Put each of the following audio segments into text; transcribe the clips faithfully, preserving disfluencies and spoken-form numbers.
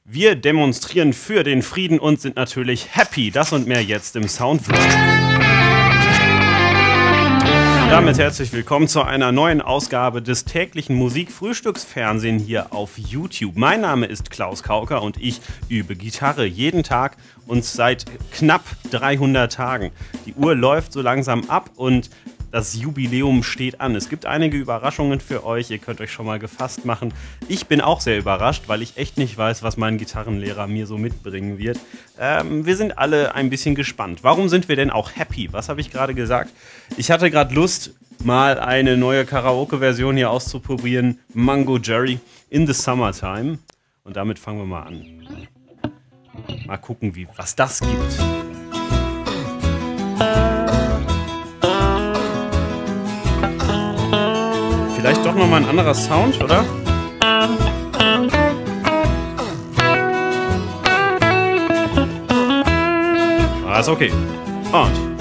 Wir demonstrieren für den Frieden und sind natürlich happy. Das und mehr jetzt im Soundflow. Damit herzlich willkommen zu einer neuen Ausgabe des täglichen Musikfrühstücksfernsehen hier auf YouTube. Mein Name ist Klaus Kauker und ich übe Gitarre jeden Tag und seit knapp dreihundert Tagen. Die Uhr läuft so langsam ab und das Jubiläum steht an. Es gibt einige Überraschungen für euch, ihr könnt euch schon mal gefasst machen. Ich bin auch sehr überrascht, weil ich echt nicht weiß, was mein Gitarrenlehrer mir so mitbringen wird. Ähm, wir sind alle ein bisschen gespannt. Warum sind wir denn auch happy? Was habe ich gerade gesagt? Ich hatte gerade Lust, mal eine neue Karaoke-Version hier auszuprobieren. Mango Jerry in the Summertime. Und damit fangen wir mal an. Mal gucken, wie, was das gibt. Vielleicht doch nochmal ein anderer Sound, oder? Ah, ist okay. Und.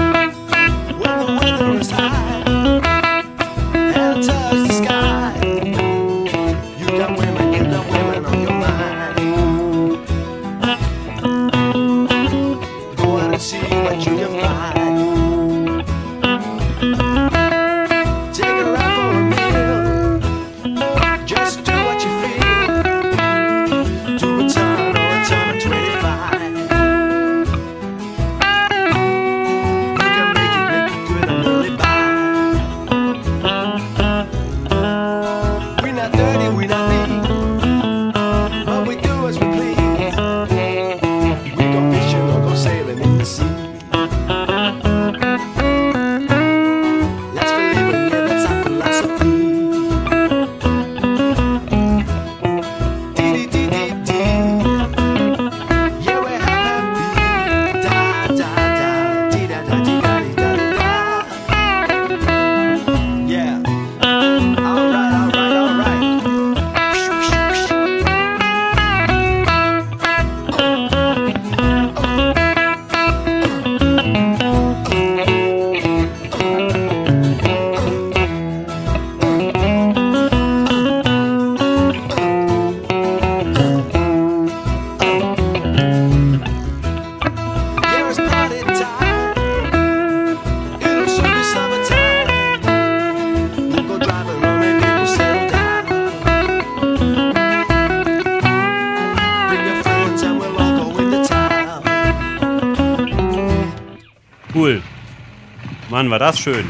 Cool. Mann, war das schön.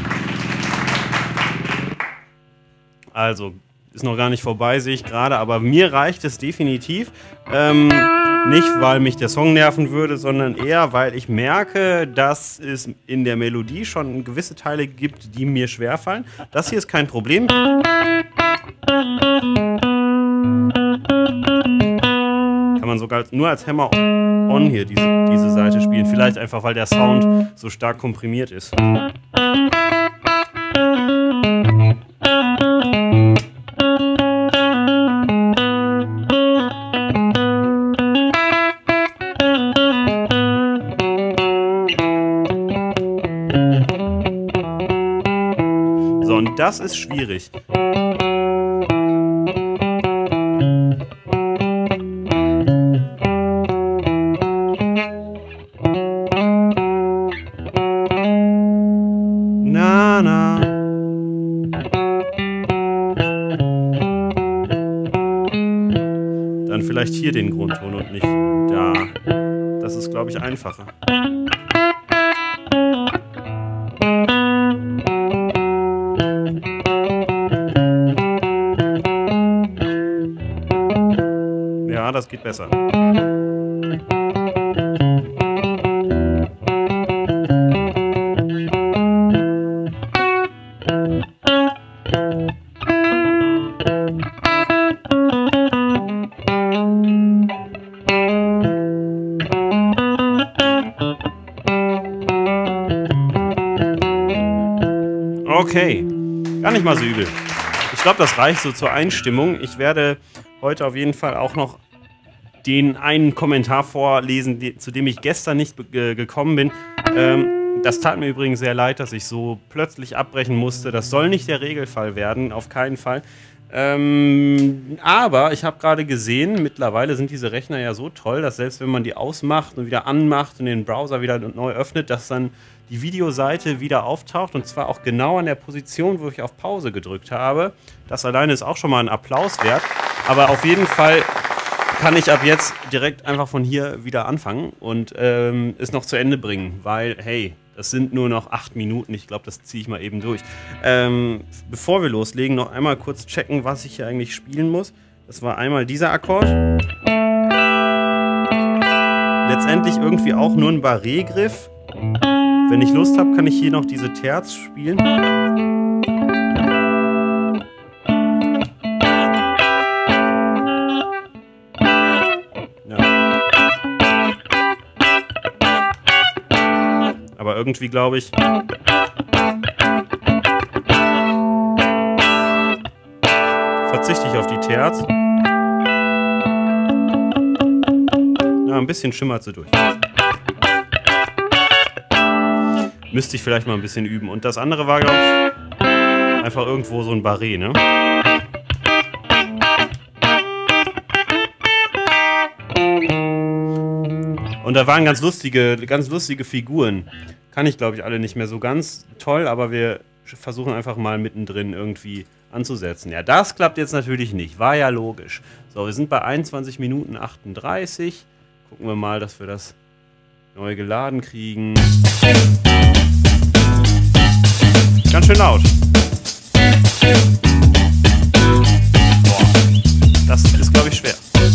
Also, ist noch gar nicht vorbei, sehe ich gerade, aber mir reicht es definitiv. Ähm, nicht, weil mich der Song nerven würde, sondern eher, weil ich merke, dass es in der Melodie schon gewisse Teile gibt, die mir schwerfallen. Das hier ist kein Problem. Kann man sogar nur als Hammer-on hier diese, diese Seite spielen. Vielleicht einfach, weil der Sound so stark komprimiert ist. So, und das ist schwierig. Dann vielleicht hier den Grundton und nicht da. Das ist, glaube ich, einfacher. Ja, das geht besser. Okay, gar nicht mal so übel. Ich glaube, das reicht so zur Einstimmung. Ich werde heute auf jeden Fall auch noch den einen Kommentar vorlesen, die, zu dem ich gestern nicht äh, gekommen bin. Ähm, das tat mir übrigens sehr leid, dass ich so plötzlich abbrechen musste. Das soll nicht der Regelfall werden, auf keinen Fall. Ähm, aber ich habe gerade gesehen, mittlerweile sind diese Rechner ja so toll, dass selbst wenn man die ausmacht und wieder anmacht und den Browser wieder neu öffnet, dass dann die Videoseite wieder auftaucht und zwar auch genau an der Position, wo ich auf Pause gedrückt habe. Das alleine ist auch schon mal ein Applaus wert. Aber auf jeden Fall kann ich ab jetzt direkt einfach von hier wieder anfangen und ähm, es noch zu Ende bringen, weil, hey, das sind nur noch acht Minuten. Ich glaube, das ziehe ich mal eben durch. Ähm, bevor wir loslegen, noch einmal kurz checken, was ich hier eigentlich spielen muss. Das war einmal dieser Akkord. Letztendlich irgendwie auch nur ein Barré-Griff. Wenn ich Lust habe, kann ich hier noch diese Terz spielen. Aber irgendwie glaube ich, verzichte ich auf die Terz. Ja, ein bisschen schimmert sie durch. Müsste ich vielleicht mal ein bisschen üben. Und das andere war, glaube ich, einfach irgendwo so ein Barré, ne? Und da waren ganz lustige, ganz lustige Figuren. Kann ich, glaube ich, alle nicht mehr so ganz toll, aber wir versuchen einfach mal mittendrin irgendwie anzusetzen. Ja, das klappt jetzt natürlich nicht. War ja logisch. So, wir sind bei einundzwanzig Minuten achtunddreißig. Gucken wir mal, dass wir das neu geladen kriegen. Ganz schön laut. Boah, das ist, glaube ich, schwer.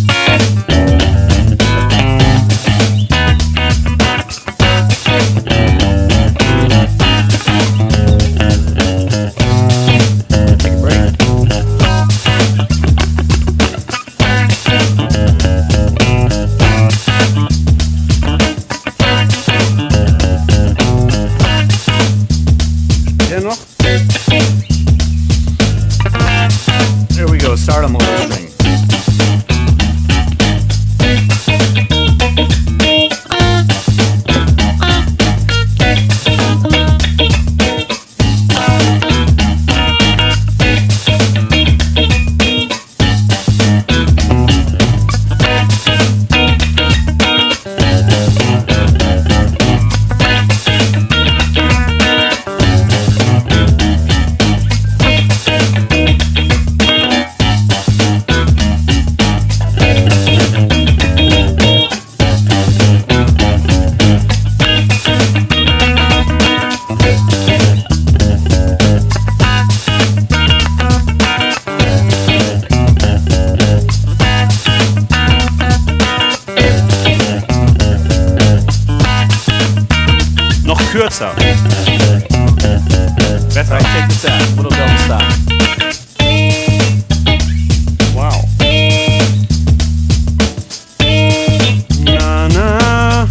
There we go, start on the low string. Kürzer. Besser. Right, check this out. Little double stop. Wow. Na, na.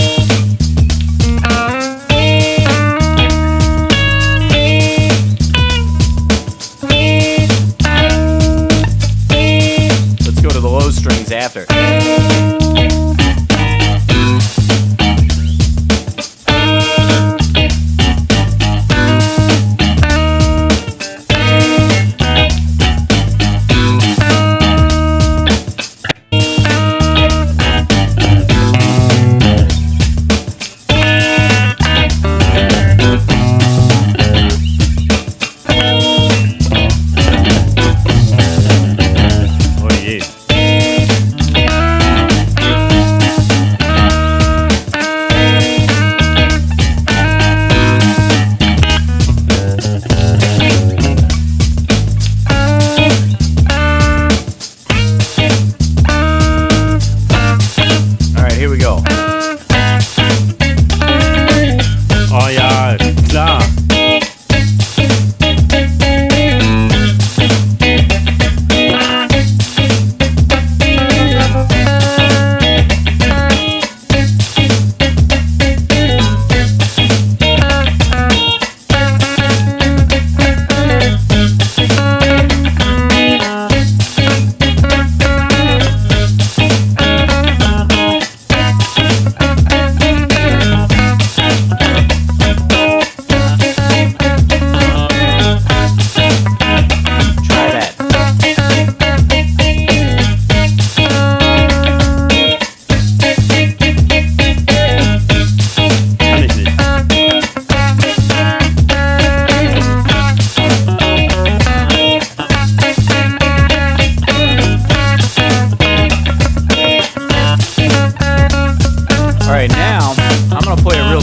Let's go to the low strings after.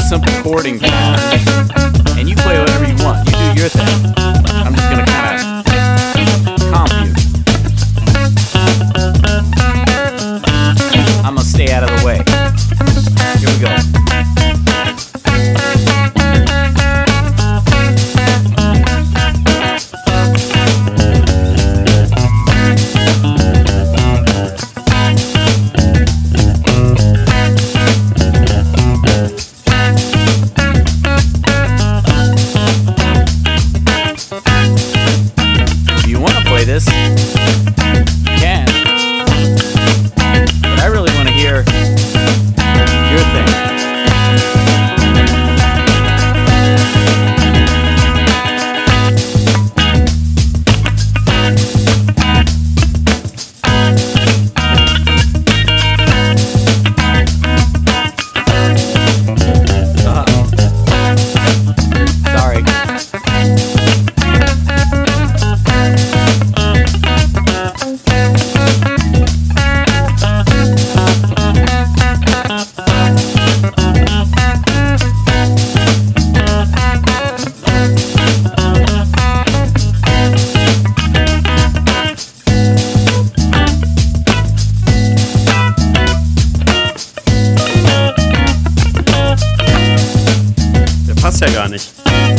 simple chording pattern, and you play whatever you want. You do your thing. I'm just gonna kind of comp you. I'm gonna stay out of the way. Here we go. This you can, but I really want to hear your thing. Passt ja gar nicht.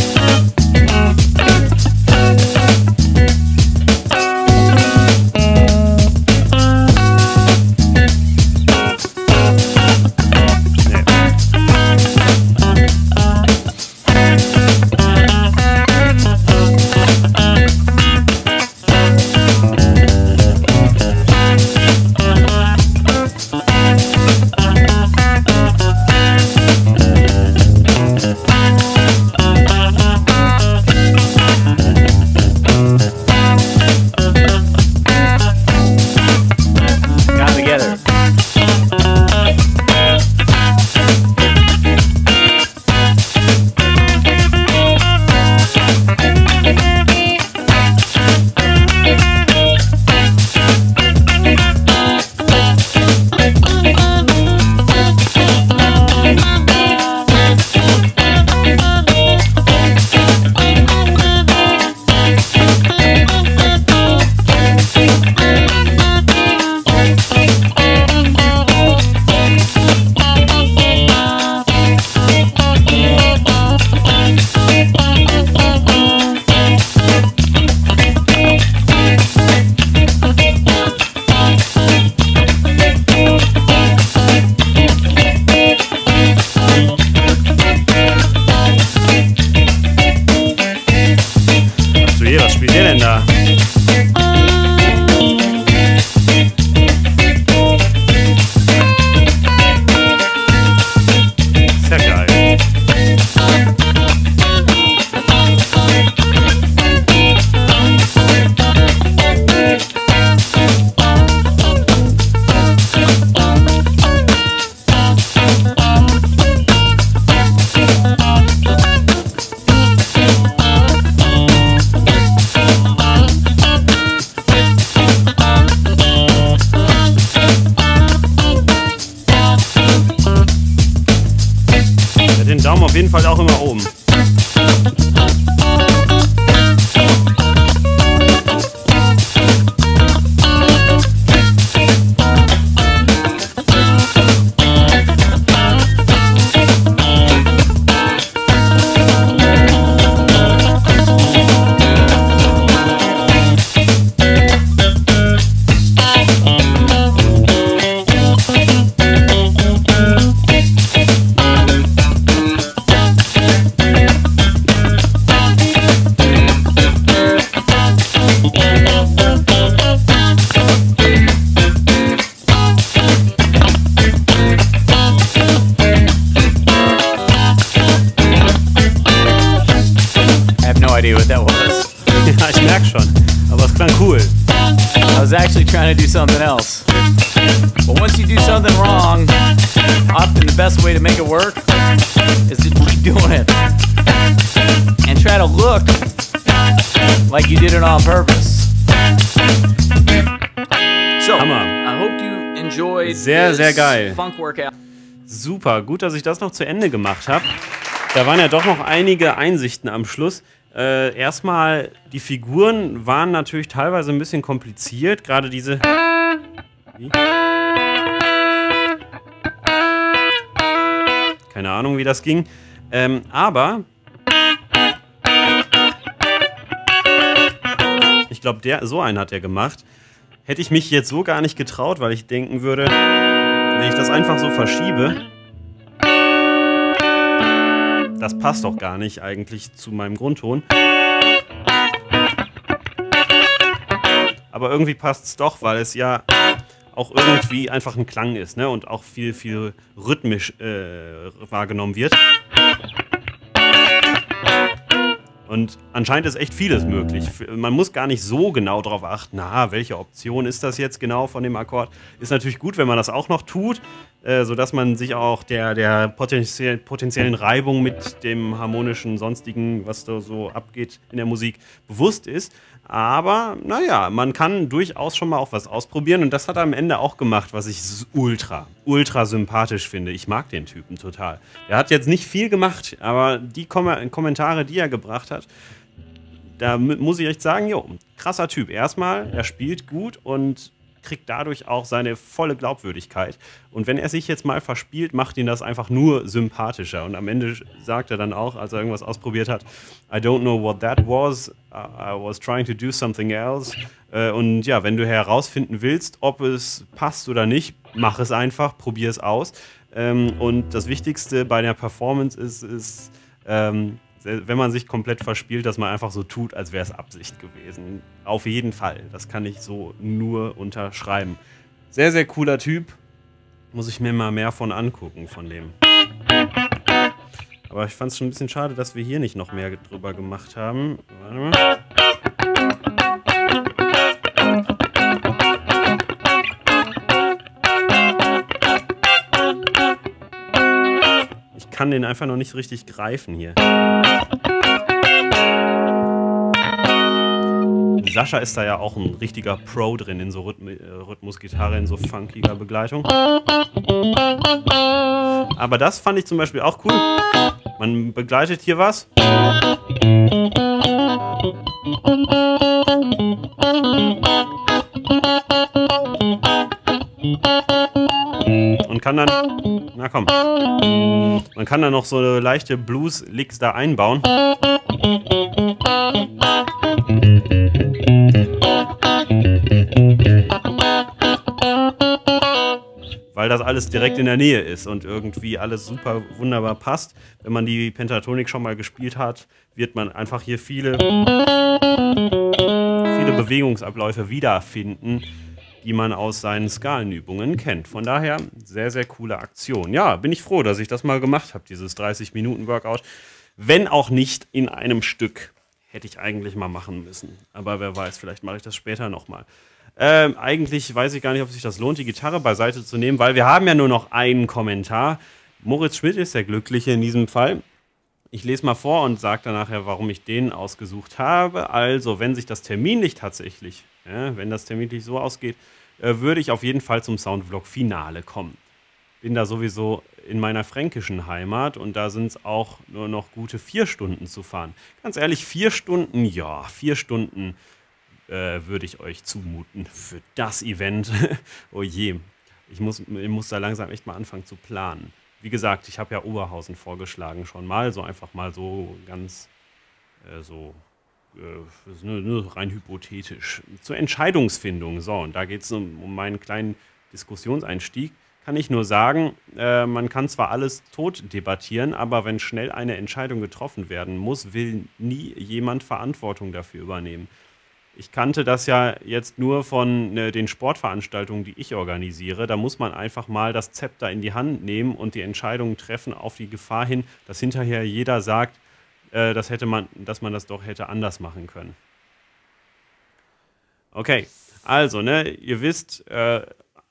Was spielt ihr denn da? Sehr geil. Den Daumen auf jeden Fall auch immer oben. Idea what that was. Ja, ich merke schon. Aber es klang cool. I was actually trying to do something else. But once you do something wrong, often the best way to make it work is to keep doing it. And try to look like you did it on purpose. So, Hammer. I hope you enjoyed Sehr, this sehr geil. funk workout. Super, gut, dass ich das noch zu Ende gemacht habe. Da waren ja doch noch einige Einsichten am Schluss. Äh, erstmal, die Figuren waren natürlich teilweise ein bisschen kompliziert. Gerade diese... Wie? Keine Ahnung, wie das ging. Ähm, aber... Ich glaube, der so einen hat er gemacht. Hätte ich mich jetzt so gar nicht getraut, weil ich denken würde, wenn ich das einfach so verschiebe, das passt doch gar nicht eigentlich zu meinem Grundton. Aber irgendwie passt es doch, weil es ja auch irgendwie einfach ein Klang ist, ne? Und auch viel, viel rhythmisch äh, wahrgenommen wird. Und anscheinend ist echt vieles möglich. Man muss gar nicht so genau darauf achten, na, welche Option ist das jetzt genau von dem Akkord. Ist natürlich gut, wenn man das auch noch tut, äh, sodass man sich auch der, der potenziell, potenziellen Reibung mit dem harmonischen Sonstigen, was da so abgeht in der Musik, bewusst ist. Aber, naja, man kann durchaus schon mal auch was ausprobieren. Und das hat er am Ende auch gemacht, was ich ultra, ultra sympathisch finde. Ich mag den Typen total. Er hat jetzt nicht viel gemacht, aber die Kom Kommentare, die er gebracht hat, da muss ich echt sagen, jo, krasser Typ. Erstmal, er spielt gut und kriegt dadurch auch seine volle Glaubwürdigkeit. Und wenn er sich jetzt mal verspielt, macht ihn das einfach nur sympathischer. Und am Ende sagt er dann auch, als er irgendwas ausprobiert hat, I don't know what that was, I was trying to do something else. Und ja, wenn du herausfinden willst, ob es passt oder nicht, mach es einfach, probier es aus. Und das Wichtigste bei der Performance ist, ist wenn man sich komplett verspielt, dass man einfach so tut, als wäre es Absicht gewesen. Auf jeden Fall. Das kann ich so nur unterschreiben. Sehr, sehr cooler Typ. Muss ich mir mal mehr von angucken, von dem. Aber ich fand es schon ein bisschen schade, dass wir hier nicht noch mehr drüber gemacht haben. Warte mal. Ich kann den einfach noch nicht so richtig greifen hier. Sascha ist da ja auch ein richtiger Pro drin in so Rhythm Rhythmusgitarre, in so funkiger Begleitung. Aber das fand ich zum Beispiel auch cool. Man begleitet hier was. Und kann dann, na komm, man kann dann noch so eine leichte Blues-Licks da einbauen. Weil das alles direkt in der Nähe ist und irgendwie alles super wunderbar passt. Wenn man die Pentatonik schon mal gespielt hat, wird man einfach hier viele, viele Bewegungsabläufe wiederfinden, die man aus seinen Skalenübungen kennt. Von daher, sehr, sehr coole Aktion. Ja, bin ich froh, dass ich das mal gemacht habe, dieses dreißig Minuten Workout. Wenn auch nicht in einem Stück. Hätte ich eigentlich mal machen müssen. Aber wer weiß, vielleicht mache ich das später nochmal. Ähm, eigentlich weiß ich gar nicht, ob sich das lohnt, die Gitarre beiseite zu nehmen, weil wir haben ja nur noch einen Kommentar. Moritz Schmidt ist der Glückliche in diesem Fall. Ich lese mal vor und sage dann nachher, warum ich den ausgesucht habe. Also, wenn sich das terminlich tatsächlich, ja, wenn das terminlich so ausgeht, äh, würde ich auf jeden Fall zum Soundvlog-Finale kommen. Bin da sowieso in meiner fränkischen Heimat und da sind es auch nur noch gute vier Stunden zu fahren. Ganz ehrlich, vier Stunden, ja, vier Stunden äh, würde ich euch zumuten für das Event. Oh je, ich muss, ich muss da langsam echt mal anfangen zu planen. Wie gesagt, ich habe ja Oberhausen vorgeschlagen schon mal, so einfach mal so ganz äh, so äh, ne, ne, rein hypothetisch. Zur Entscheidungsfindung, so, und da geht es um, um meinen kleinen Diskussionseinstieg. Kann ich nur sagen, äh, man kann zwar alles tot debattieren, aber wenn schnell eine Entscheidung getroffen werden muss, will nie jemand Verantwortung dafür übernehmen. Ich kannte das ja jetzt nur von äh, den Sportveranstaltungen, die ich organisiere. Da muss man einfach mal das Zepter in die Hand nehmen und die Entscheidungen treffen auf die Gefahr hin, dass hinterher jeder sagt, äh, das hätte man, dass man das doch hätte anders machen können. Okay, also, ne, ihr wisst, äh,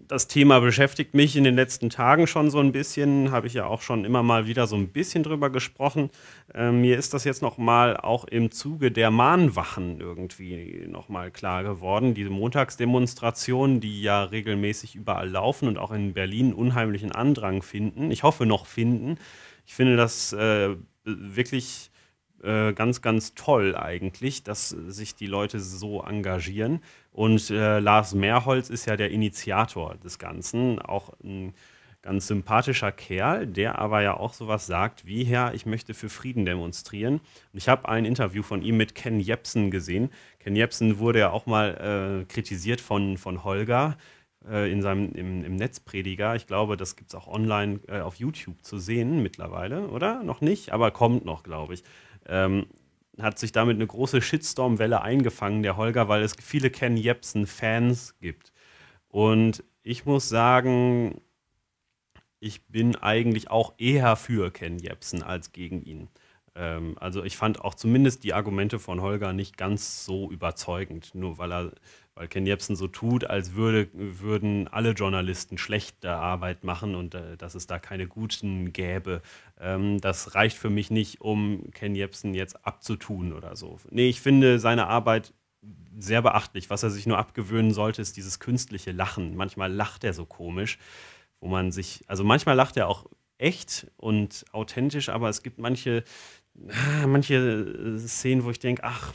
das Thema beschäftigt mich in den letzten Tagen schon so ein bisschen, habe ich ja auch schon immer mal wieder so ein bisschen drüber gesprochen. Äh, mir ist das jetzt noch mal auch im Zuge der Mahnwachen irgendwie noch mal klar geworden. Diese Montagsdemonstrationen, die ja regelmäßig überall laufen und auch in Berlin unheimlichen Andrang finden. Ich hoffe noch finden. Ich finde das äh, wirklich äh, ganz, ganz toll eigentlich, dass sich die Leute so engagieren. Und äh, Lars Mehrholz ist ja der Initiator des Ganzen, auch ein ganz sympathischer Kerl, der aber ja auch sowas sagt wie, Herr, ich möchte für Frieden demonstrieren. Und ich habe ein Interview von ihm mit Ken Jebsen gesehen. Ken Jebsen wurde ja auch mal äh, kritisiert von, von Holger äh, in seinem, im, im Netzprediger. Ich glaube, das gibt es auch online äh, auf YouTube zu sehen mittlerweile, oder? Noch nicht, aber kommt noch, glaube ich. Ähm, hat sich damit eine große Shitstorm-Welle eingefangen, der Holger, weil es viele Ken Jebsen-Fans gibt. Und ich muss sagen, ich bin eigentlich auch eher für Ken Jebsen als gegen ihn. Ähm, also ich fand auch zumindest die Argumente von Holger nicht ganz so überzeugend, nur weil er, weil Ken Jebsen so tut, als würde, würden alle Journalisten schlechte Arbeit machen und äh, dass es da keine guten gäbe. Ähm, das reicht für mich nicht, um Ken Jebsen jetzt abzutun oder so. Nee, ich finde seine Arbeit sehr beachtlich. Was er sich nur abgewöhnen sollte, ist dieses künstliche Lachen. Manchmal lacht er so komisch, wo man sich, also manchmal lacht er auch echt und authentisch, aber es gibt manche, manche Szenen, wo ich denke, ach,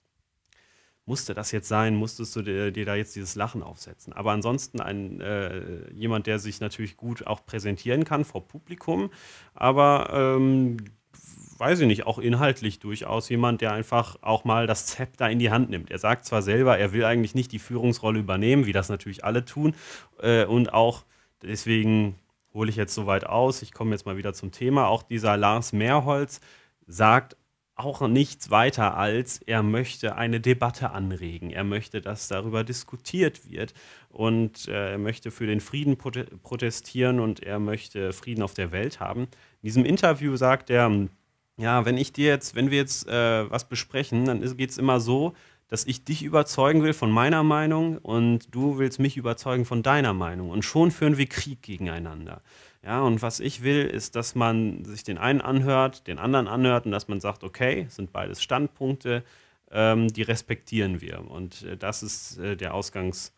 musste das jetzt sein, musstest du dir, dir da jetzt dieses Lachen aufsetzen. Aber ansonsten ein, äh, jemand, der sich natürlich gut auch präsentieren kann vor Publikum, aber ähm, weiß ich nicht, auch inhaltlich durchaus jemand, der einfach auch mal das Zepter in die Hand nimmt. Er sagt zwar selber, er will eigentlich nicht die Führungsrolle übernehmen, wie das natürlich alle tun, äh, und auch deswegen hole ich jetzt soweit aus, ich komme jetzt mal wieder zum Thema, auch dieser Lars Mehrholz sagt auch nichts weiter als, er möchte eine Debatte anregen. Er möchte, dass darüber diskutiert wird und äh, er möchte für den Frieden protestieren und er möchte Frieden auf der Welt haben. In diesem Interview sagt er, ja, wenn ich dir jetzt, wenn wir jetzt äh, was besprechen, dann geht es immer so, dass ich dich überzeugen will von meiner Meinung und du willst mich überzeugen von deiner Meinung. Und schon führen wir Krieg gegeneinander. Ja, und was ich will, ist, dass man sich den einen anhört, den anderen anhört und dass man sagt, okay, es sind beides Standpunkte, ähm, die respektieren wir. Und äh, das ist äh, der Ausgangspunkt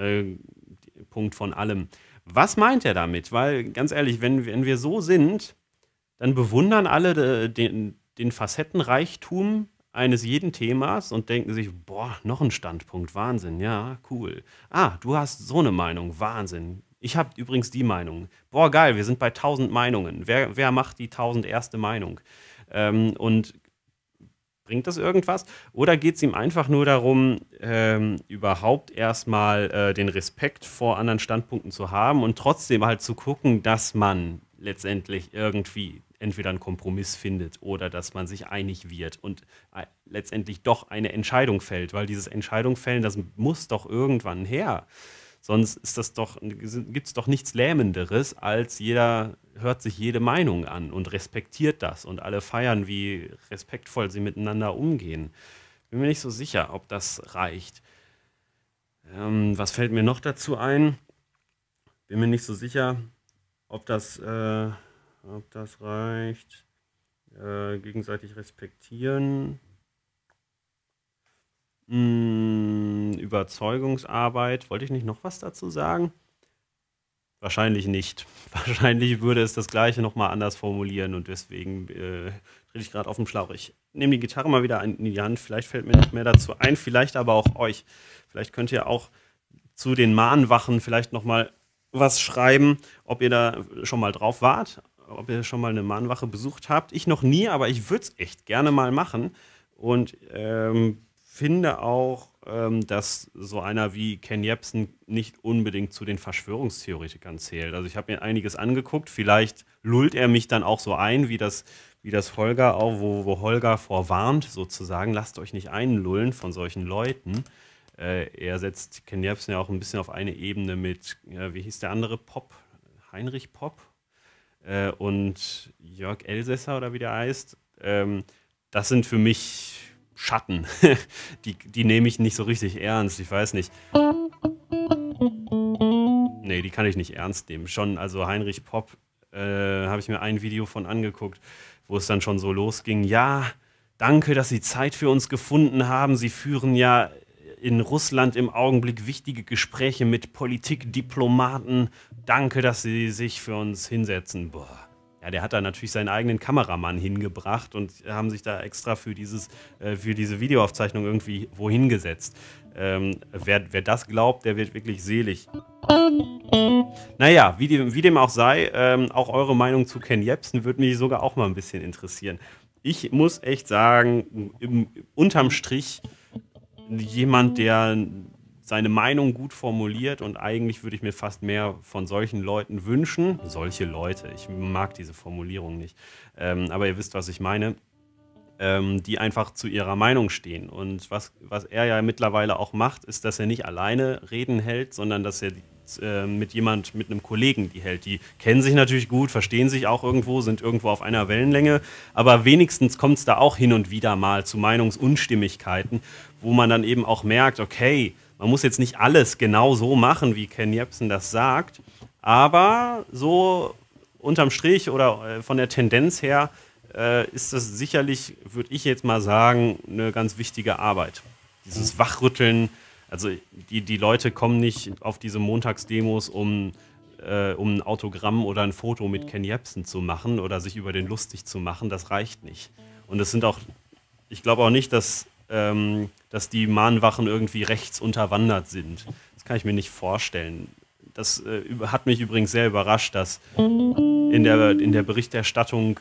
äh, von allem. Was meint er damit? Weil, ganz ehrlich, wenn, wenn wir so sind, dann bewundern alle äh, den, den Facettenreichtum eines jeden Themas und denken sich, boah, noch ein Standpunkt, Wahnsinn, ja, cool. Ah, du hast so eine Meinung, Wahnsinn. Ich habe übrigens die Meinung. Boah, geil, wir sind bei tausend Meinungen. Wer, wer macht die tausend erste Meinung? Ähm, und bringt das irgendwas? Oder geht es ihm einfach nur darum, ähm, überhaupt erstmal äh, den Respekt vor anderen Standpunkten zu haben und trotzdem halt zu gucken, dass man letztendlich irgendwie entweder einen Kompromiss findet oder dass man sich einig wird und äh, letztendlich doch eine Entscheidung fällt, weil dieses Entscheidung fällen, das muss doch irgendwann her. Sonst ist das doch, gibt es doch nichts Lähmenderes, als jeder hört sich jede Meinung an und respektiert das und alle feiern, wie respektvoll sie miteinander umgehen. Bin mir nicht so sicher, ob das reicht. Ähm, was fällt mir noch dazu ein? Bin mir nicht so sicher, ob das, äh, ob das reicht. Äh, gegenseitig respektieren. Hm, Überzeugungsarbeit. Wollte ich nicht noch was dazu sagen? Wahrscheinlich nicht. Wahrscheinlich würde es das Gleiche nochmal anders formulieren und deswegen äh, rede ich gerade auf dem Schlauch. Ich nehme die Gitarre mal wieder in die Hand. Vielleicht fällt mir nicht mehr dazu ein, vielleicht aber auch euch. Vielleicht könnt ihr auch zu den Mahnwachen vielleicht nochmal was schreiben, ob ihr da schon mal drauf wart, ob ihr schon mal eine Mahnwache besucht habt. Ich noch nie, aber ich würde es echt gerne mal machen und ähm, finde auch, ähm, dass so einer wie Ken Jebsen nicht unbedingt zu den Verschwörungstheoretikern zählt. Also ich habe mir einiges angeguckt, vielleicht lullt er mich dann auch so ein, wie das, wie das Holger auch, wo, wo Holger vorwarnt sozusagen, lasst euch nicht einlullen von solchen Leuten. Äh, er setzt Ken Jebsen ja auch ein bisschen auf eine Ebene mit, äh, wie hieß der andere, Popp, Heinrich Popp äh, und Jörg Elsässer oder wie der heißt. Ähm, das sind für mich Schatten. die, die nehme ich nicht so richtig ernst, ich weiß nicht. Nee, die kann ich nicht ernst nehmen. Schon, also Heinrich Popp, äh, habe ich mir ein Video von angeguckt, wo es dann schon so losging. Ja, danke, dass Sie Zeit für uns gefunden haben. Sie führen ja in Russland im Augenblick wichtige Gespräche mit Politikdiplomaten. Danke, dass Sie sich für uns hinsetzen. Boah. Ja, der hat da natürlich seinen eigenen Kameramann hingebracht und haben sich da extra für, dieses, äh, für diese Videoaufzeichnung irgendwie wohin gesetzt. Ähm, wer, wer das glaubt, der wird wirklich selig. Naja, wie dem, wie dem auch sei, ähm, auch eure Meinung zu Ken Jebsen würde mich sogar auch mal ein bisschen interessieren. Ich muss echt sagen, im, unterm Strich jemand, der seine Meinung gut formuliert, und eigentlich würde ich mir fast mehr von solchen Leuten wünschen. Solche Leute, ich mag diese Formulierung nicht, ähm, aber ihr wisst, was ich meine, ähm, die einfach zu ihrer Meinung stehen. Und was, was er ja mittlerweile auch macht, ist, dass er nicht alleine Reden hält, sondern dass er äh, mit jemand, mit einem Kollegen die hält. Die kennen sich natürlich gut, verstehen sich auch irgendwo, sind irgendwo auf einer Wellenlänge, aber wenigstens kommt es da auch hin und wieder mal zu Meinungsunstimmigkeiten, wo man dann eben auch merkt, okay, man muss jetzt nicht alles genau so machen, wie Ken Jebsen das sagt, aber so unterm Strich oder äh, von der Tendenz her äh, ist das sicherlich, würde ich jetzt mal sagen, eine ganz wichtige Arbeit. Dieses Wachrütteln, also die, die Leute kommen nicht auf diese Montagsdemos, um, äh, um ein Autogramm oder ein Foto mit Ken Jebsen zu machen oder sich über den lustig zu machen, das reicht nicht. Und es sind auch, ich glaube auch nicht, dass Ähm, dass die Mahnwachen irgendwie rechts unterwandert sind. Das kann ich mir nicht vorstellen. Das äh, hat mich übrigens sehr überrascht, dass in der, in der Berichterstattung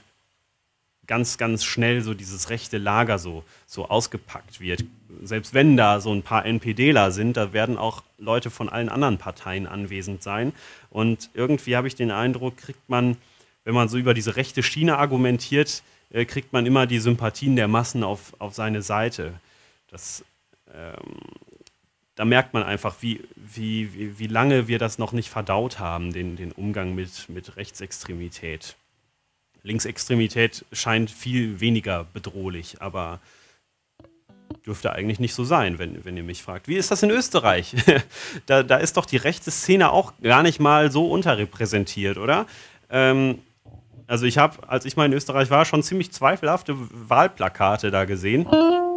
ganz, ganz schnell so dieses rechte Lager so, so ausgepackt wird. Selbst wenn da so ein paar NPDler sind, da werden auch Leute von allen anderen Parteien anwesend sein. Und irgendwie habe ich den Eindruck, kriegt man, wenn man so über diese rechte Schiene argumentiert, kriegt man immer die Sympathien der Massen auf, auf seine Seite. Das, ähm, da merkt man einfach, wie, wie, wie, wie lange wir das noch nicht verdaut haben, den, den Umgang mit, mit Rechtsextremität. Linksextremität scheint viel weniger bedrohlich, aber dürfte eigentlich nicht so sein, wenn, wenn ihr mich fragt. Wie ist das in Österreich? da, da ist doch die rechte Szene auch gar nicht mal so unterrepräsentiert, oder? Ähm, Also ich habe, als ich mal in Österreich war, schon ziemlich zweifelhafte Wahlplakate da gesehen.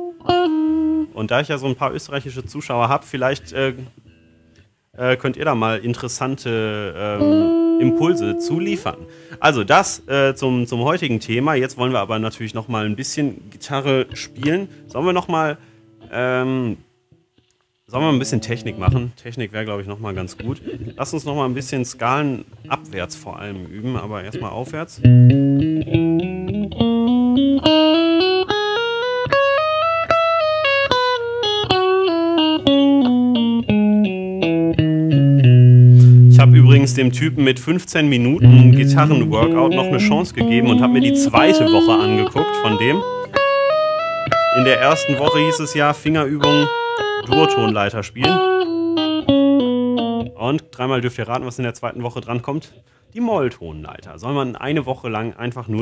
Und da ich ja so ein paar österreichische Zuschauer habe, vielleicht äh, äh, könnt ihr da mal interessante ähm, Impulse zu liefern. Also das äh, zum, zum heutigen Thema. Jetzt wollen wir aber natürlich noch mal ein bisschen Gitarre spielen. Sollen wir noch mal, ähm, sollen wir ein bisschen Technik machen? Technik wäre, glaube ich, noch mal ganz gut. Lass uns noch mal ein bisschen Skalen abwärts vor allem üben, aber erstmal aufwärts. Ich habe übrigens dem Typen mit fünfzehn Minuten Gitarren-Workout noch eine Chance gegeben und habe mir die zweite Woche angeguckt von dem. In der ersten Woche hieß es ja Fingerübung, Duotonleiter spielen. Und dreimal dürft ihr raten, was in der zweiten Woche drankommt. Die Molltonleiter. Soll man eine Woche lang einfach nur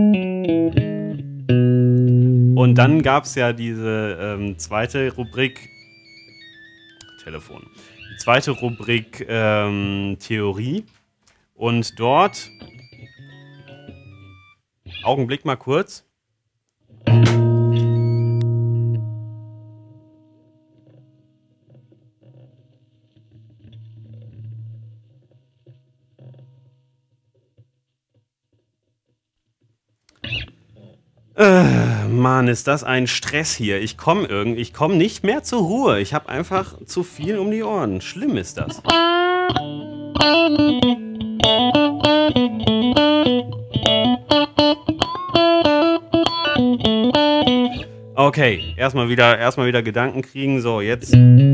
spielen. Und dann gab es ja diese ähm, zweite Rubrik Telefon. Die zweite Rubrik ähm, Theorie. Und dort, Augenblick mal kurz. Äh, Mann, ist das ein Stress hier. Ich komme irgendwie, ich komme nicht mehr zur Ruhe. Ich habe einfach zu viel um die Ohren. Schlimm ist das. Okay, erstmal wieder, erstmal wieder Gedanken kriegen. So, jetzt.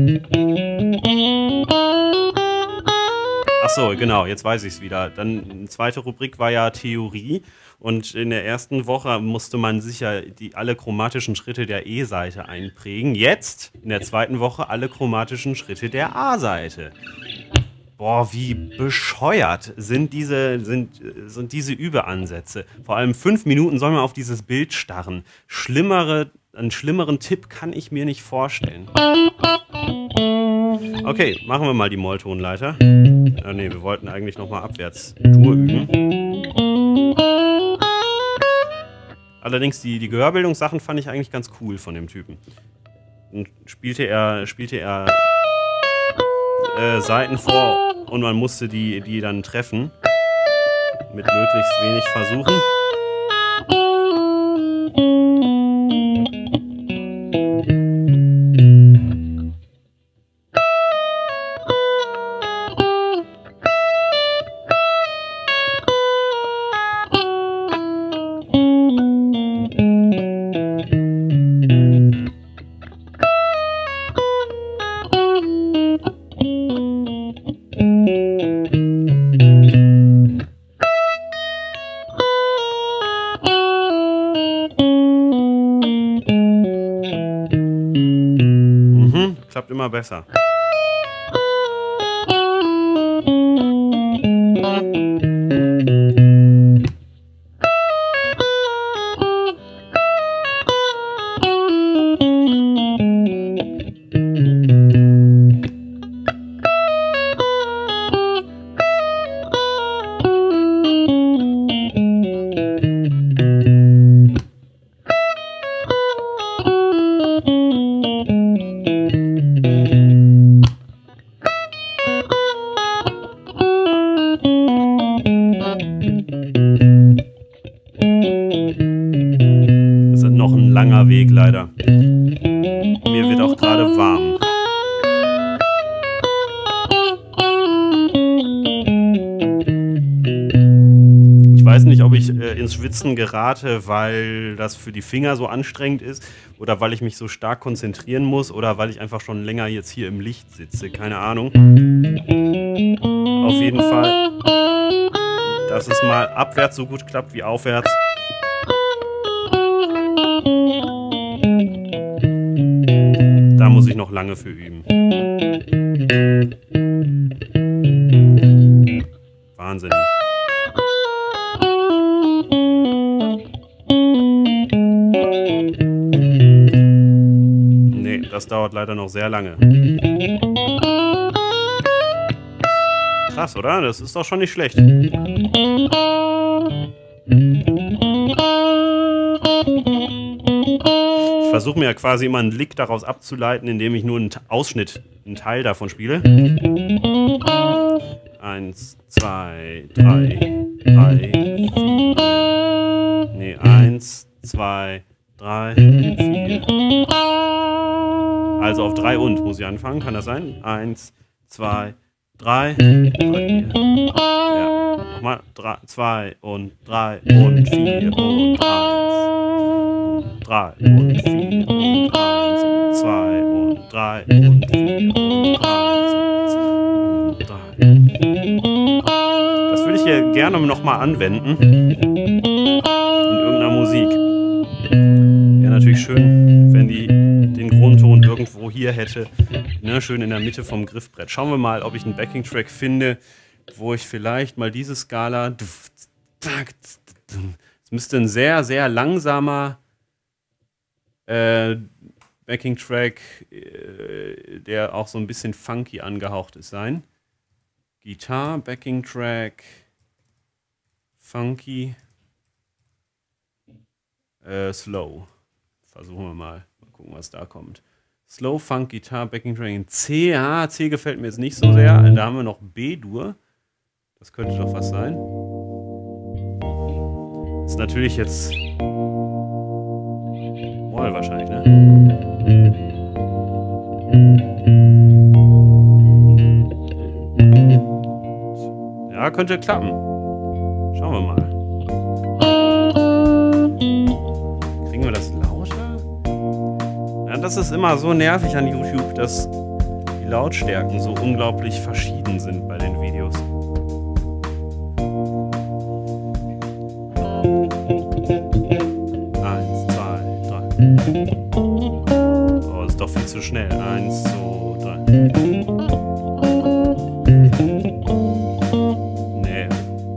Ach so, genau, jetzt weiß ich es wieder. Dann eine zweite Rubrik war ja Theorie. Und in der ersten Woche musste man sicher die, alle chromatischen Schritte der E-Seite einprägen. Jetzt, in der zweiten Woche, alle chromatischen Schritte der A-Seite. Boah, wie bescheuert sind diese, sind, sind diese Übeansätze. Vor allem fünf Minuten soll man auf dieses Bild starren. Schlimmere, einen schlimmeren Tipp kann ich mir nicht vorstellen. Okay, machen wir mal die Molltonleiter. Ah, ne, wir wollten eigentlich nochmal abwärts Dur üben. Allerdings die, die Gehörbildungssachen fand ich eigentlich ganz cool von dem Typen. Und spielte er, spielte er äh, Seiten vor und man musste die, die dann treffen. Mit möglichst wenig Versuchen. Klappt immer besser. Langer Weg leider. Mir wird auch gerade warm. Ich weiß nicht, ob ich äh, ins Schwitzen gerate, weil das für die Finger so anstrengend ist oder weil ich mich so stark konzentrieren muss oder weil ich einfach schon länger jetzt hier im Licht sitze. Keine Ahnung. Auf jeden Fall, dass es mal abwärts so gut klappt wie aufwärts. Da muss ich noch lange für üben. Wahnsinn. Nee, das dauert leider noch sehr lange. Krass, oder? Das ist doch schon nicht schlecht. Ich versuche mir ja quasi immer einen Lick daraus abzuleiten, indem ich nur einen Ausschnitt, einen Teil davon spiele. Eins, zwei, drei, drei, vier. Nee, eins, zwei, drei, vier. Also auf drei und muss ich anfangen, kann das sein? Eins, zwei, drei, drei, vier. Ja, nochmal. Drei, zwei und drei und vier und eins. Drei und vier und eins und zwei und drei und vier und eins und drei. Das würde ich hier gerne nochmal anwenden. In irgendeiner Musik. Wäre natürlich schön, wenn die den Grundton irgendwo hier hätte. Ne, schön in der Mitte vom Griffbrett. Schauen wir mal, ob ich einen Backing-Track finde, wo ich vielleicht mal diese Skala. Es müsste ein sehr, sehr langsamer Äh, Backing-Track, äh, der auch so ein bisschen funky angehaucht ist, sein. Gitarre, Backing-Track, funky, äh, slow. Versuchen wir mal. Mal gucken, was da kommt. Slow, Funk, Gitarre, Backing-Track in C. Ja, C gefällt mir jetzt nicht so sehr. Da haben wir noch B-Dur. Das könnte doch was sein. Ist natürlich jetzt Moll wahrscheinlich, ne? Ja, könnte klappen. Schauen wir mal. Kriegen wir das lauter? Ja, das ist immer so nervig an YouTube, dass die Lautstärken so unglaublich verschieden sind bei den Videos. Oh, ist doch viel zu schnell. Eins, zwei, drei. Nee.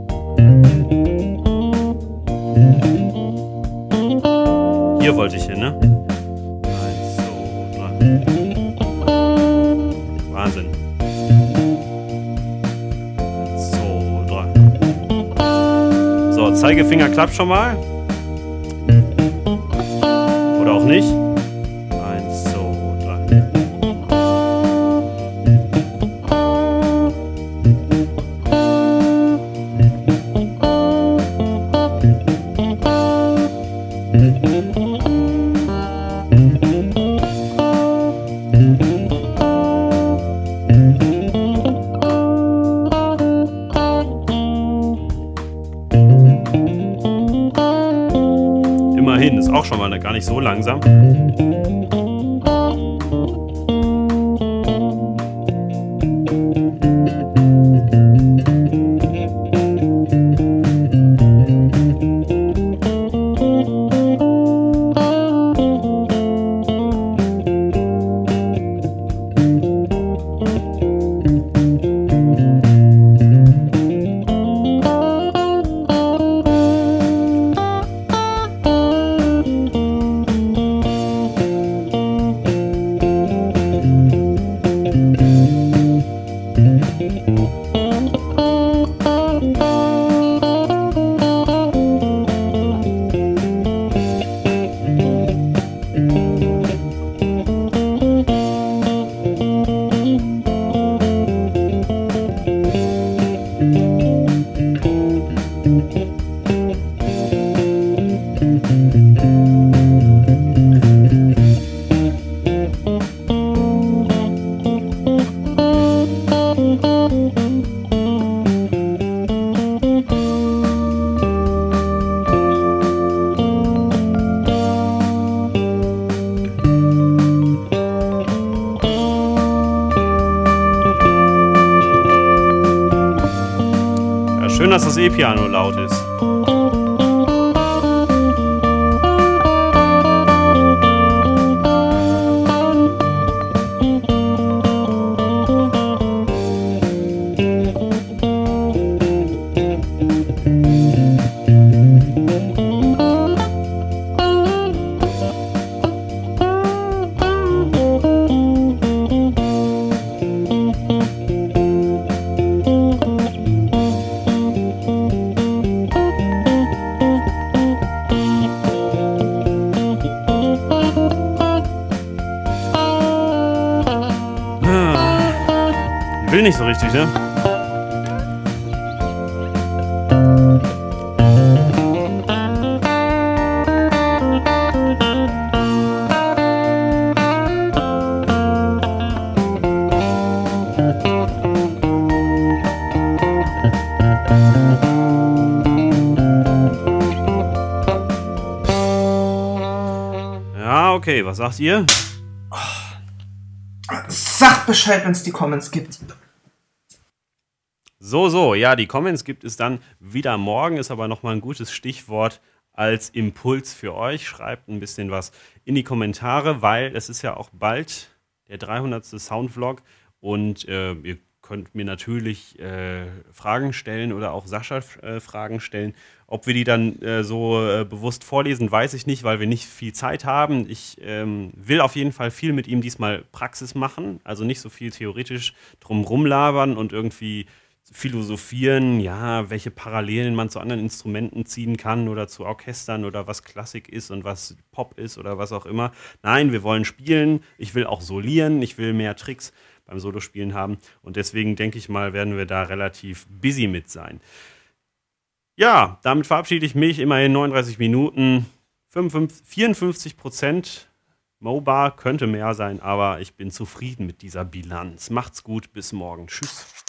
Hier wollte ich hin, ne? Eins, zwei, drei. Wahnsinn. Zeigefinger klappt schon mal. Oder auch nicht. Eins, zwei, drei. Immerhin, ist auch schon mal gar nicht so langsam. Schön, dass das E-Piano laut ist. Will nicht so richtig, ne? Ja, okay, was sagt ihr? Sagt Bescheid, wenn es die Comments gibt. So, so, ja, die Comments gibt es dann wieder morgen, ist aber nochmal ein gutes Stichwort als Impuls für euch. Schreibt ein bisschen was in die Kommentare, weil es ist ja auch bald der dreihundertste Soundvlog und äh, ihr könnt mir natürlich äh, Fragen stellen oder auch Sascha äh, Fragen stellen. Ob wir die dann äh, so äh, bewusst vorlesen, weiß ich nicht, weil wir nicht viel Zeit haben. Ich ähm, will auf jeden Fall viel mit ihm diesmal Praxis machen, also nicht so viel theoretisch drum rumlabern und irgendwie philosophieren, ja, welche Parallelen man zu anderen Instrumenten ziehen kann oder zu Orchestern oder was Klassik ist und was Pop ist oder was auch immer. Nein, wir wollen spielen, ich will auch solieren, ich will mehr Tricks beim Solospielen haben und deswegen denke ich mal, werden wir da relativ busy mit sein. Ja, damit verabschiede ich mich, immerhin neununddreißig Minuten, vierundfünfzig Prozent. Mobar könnte mehr sein, aber ich bin zufrieden mit dieser Bilanz. Macht's gut, bis morgen. Tschüss.